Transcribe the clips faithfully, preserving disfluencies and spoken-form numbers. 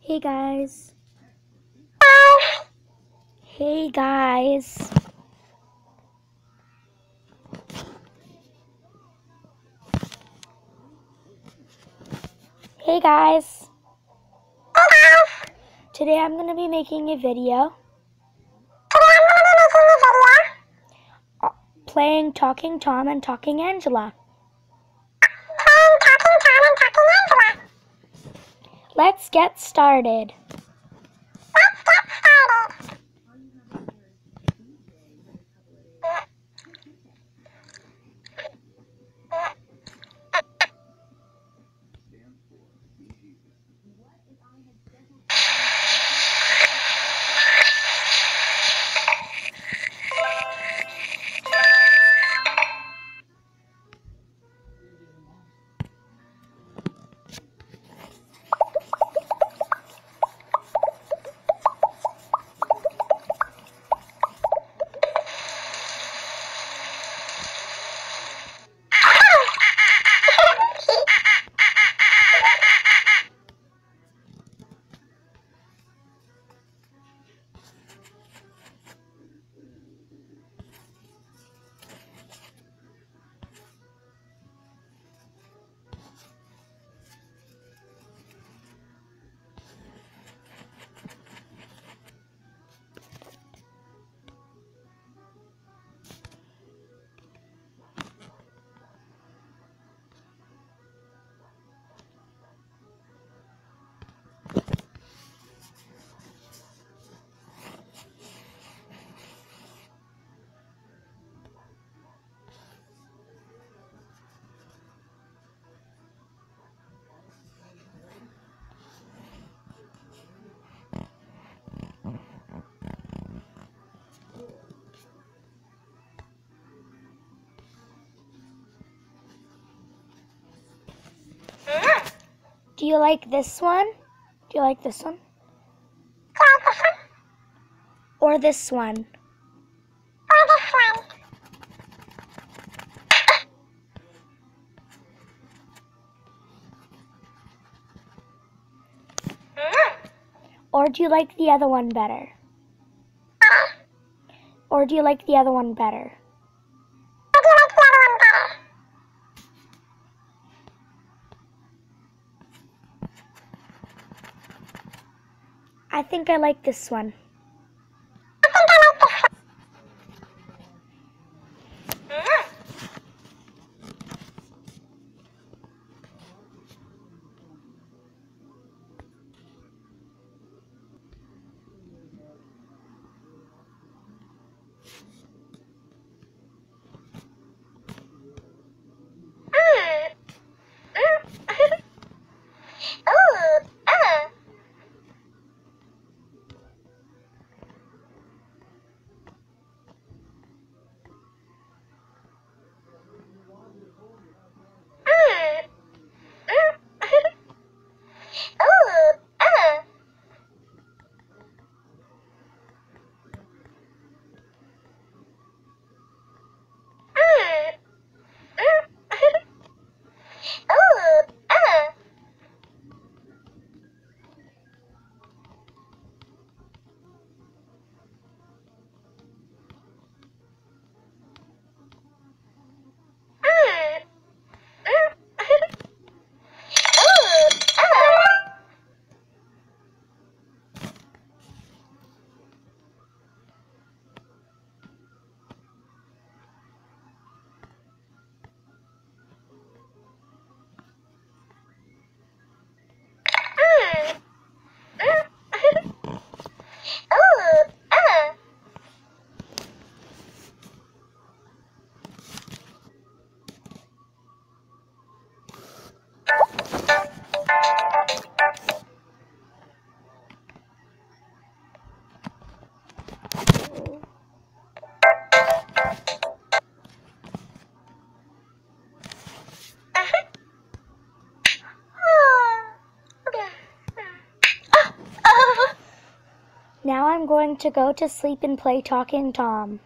Hey guys. Hey guys. Hey guys. Today I'm going to be making a video. uh, Playing Talking Tom and Talking Angela. Let's get started. Do you like this one? Do you like this one? Or this one? Or do you like the other one better? Or do you like the other one better? I think I like this one. Now I'm going to go to sleep and play Talking Tom.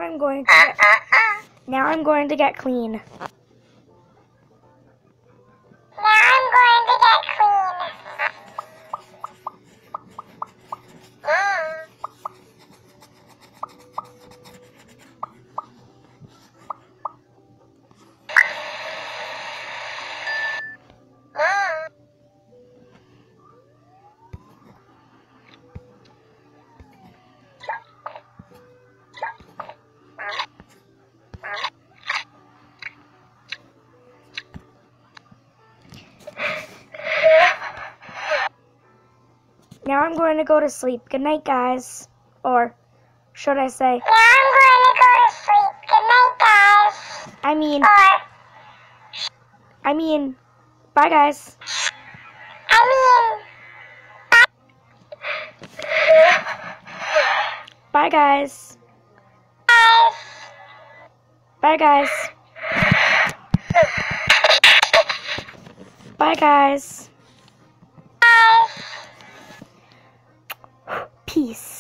I'm going to get, now I'm going to get clean. Now I'm going to get clean. Mm. Mm. Now I'm going to go to sleep. Good night, guys. Or should I say, Now I'm going to go to sleep. Good night, guys. I mean, Or, I mean, bye, guys. I mean, Bye, guys. guys. Bye, guys. Bye, guys. Guys. Peace.